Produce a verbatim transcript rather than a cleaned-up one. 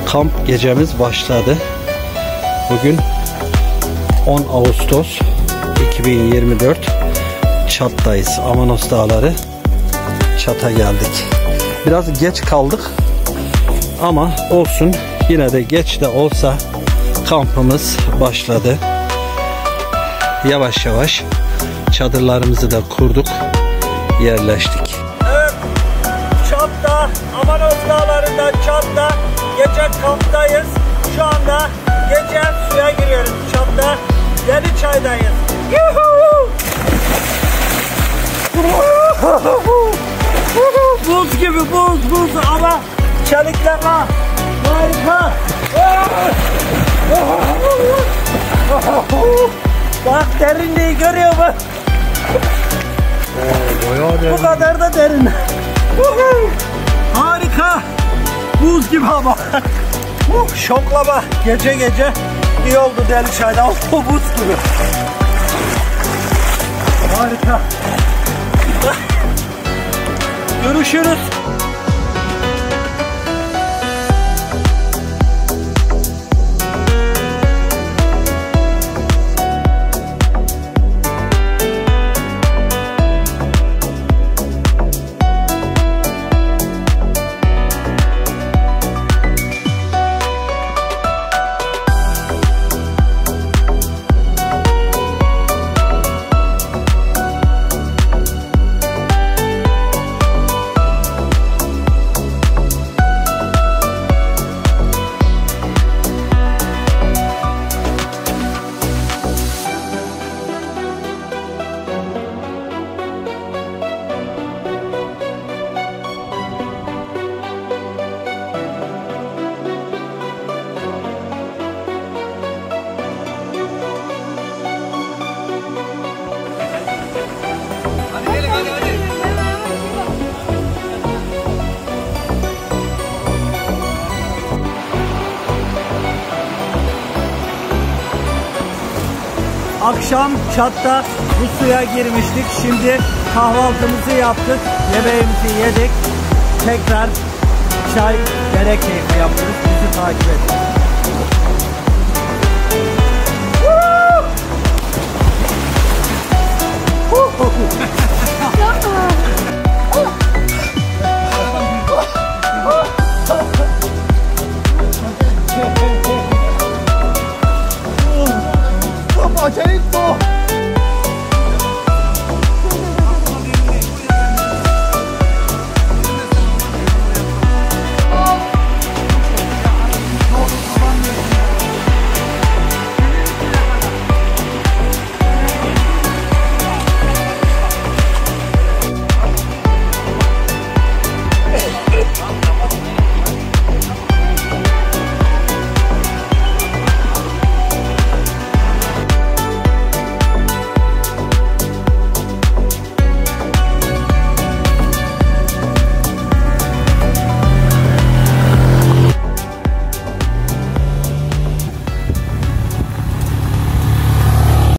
kamp gecemiz başladı. Bugün on Ağustos iki bin yirmi dört. Çat'tayız. Amanos Dağları. Çat'a geldik. Biraz geç kaldık ama olsun, yine de geç de olsa kampımız başladı. Yavaş yavaş çadırlarımızı da kurduk, yerleştik. Evet, Çat'ta, Amanos Dağları'nda, Çat'ta gece kamptayız. Şu anda gece suya giriyoruz. Çat'ta Deli Çay'dayız. Yuhuu! Buz gibi, buz buz ama çelikleme harika. Bak, derinliği görüyor musun? Bu kadar da derin. Harika. Buz gibi ama. Şoklama. Gece gece iyi oldu Deli Çay'da. Oldu buz gibi. Harika. Görüşürüz. Akşam Çat'ta bu suya girmiştik. Şimdi kahvaltımızı yaptık. Yemeğimizi yedik. Tekrar çay, dere keyfi yapıyoruz. Bizi takip edin.